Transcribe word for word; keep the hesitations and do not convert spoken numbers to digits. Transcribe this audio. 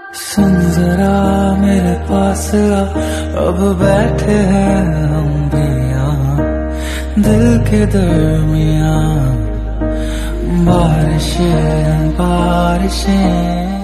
सुन जरा मेरे पास आ, अब बैठे हैं हम भी यहाँ दिल के दरमियाँ। बारिशें बारिशें